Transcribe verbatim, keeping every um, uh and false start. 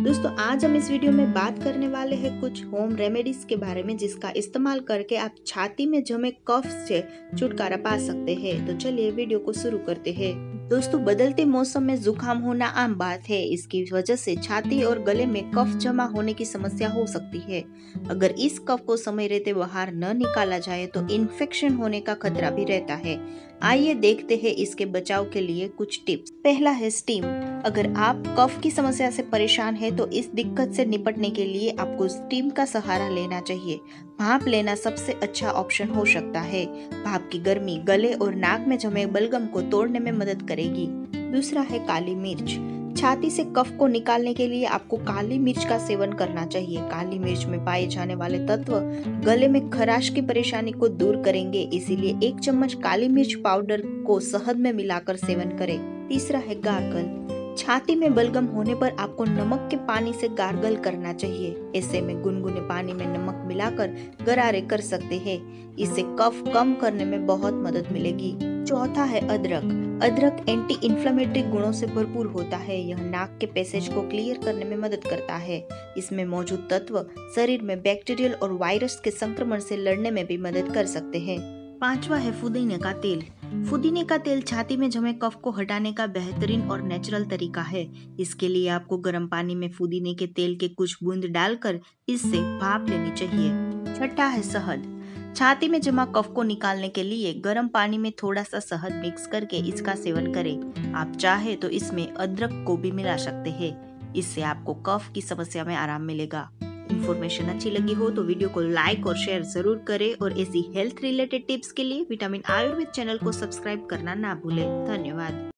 दोस्तों आज हम इस वीडियो में बात करने वाले हैं कुछ होम रेमेडीज के बारे में जिसका इस्तेमाल करके आप छाती में जमे कफ से छुटकारा पा सकते हैं। तो चलिए वीडियो को शुरू करते हैं। दोस्तों बदलते मौसम में जुकाम होना आम बात है। इसकी वजह से छाती और गले में कफ जमा होने की समस्या हो सकती है। अगर इस कफ को समय रहते बाहर न निकाला जाए तो इन्फेक्शन होने का खतरा भी रहता है। आइए देखते हैं इसके बचाव के लिए कुछ टिप्स। पहला है स्टीम। अगर आप कफ की समस्या से परेशान हैं तो इस दिक्कत से निपटने के लिए आपको स्टीम का सहारा लेना चाहिए। भाप लेना सबसे अच्छा ऑप्शन हो सकता है। भाप की गर्मी गले और नाक में जमे बलगम को तोड़ने में मदद करेगी। दूसरा है काली मिर्च। छाती से कफ को निकालने के लिए आपको काली मिर्च का सेवन करना चाहिए। काली मिर्च में पाए जाने वाले तत्व गले में खराश की परेशानी को दूर करेंगे, इसीलिए एक चम्मच काली मिर्च पाउडर को शहद में मिलाकर सेवन करें। तीसरा है गार्गल। छाती में बलगम होने पर आपको नमक के पानी से गार्गल करना चाहिए। ऐसे में गुनगुने पानी में नमक मिलाकर गरारे कर सकते हैं। इससे कफ कम करने में बहुत मदद मिलेगी। चौथा है अदरक। अदरक एंटी इन्फ्लेमेटरी गुणों से भरपूर होता है। यह नाक के पैसेज को क्लियर करने में मदद करता है। इसमें मौजूद तत्व शरीर में बैक्टीरियल और वायरस के संक्रमण से लड़ने में भी मदद कर सकते हैं। पांचवा है पुदीने का तेल। पुदीने का तेल छाती में जमे कफ को हटाने का बेहतरीन और नेचुरल तरीका है। इसके लिए आपको गर्म पानी में पुदीने के तेल के कुछ बूंद डालकर इससे भाप लेनी चाहिए। छठा है शहद। छाती में जमा कफ को निकालने के लिए गर्म पानी में थोड़ा सा शहद मिक्स करके इसका सेवन करें। आप चाहे तो इसमें अदरक को भी मिला सकते हैं। इससे आपको कफ की समस्या में आराम मिलेगा। इन्फॉर्मेशन अच्छी लगी हो तो वीडियो को लाइक और शेयर जरूर करें और ऐसी हेल्थ रिलेटेड टिप्स के लिए विटामिन आयुर्वेद चैनल को सब्सक्राइब करना ना भूलें। धन्यवाद।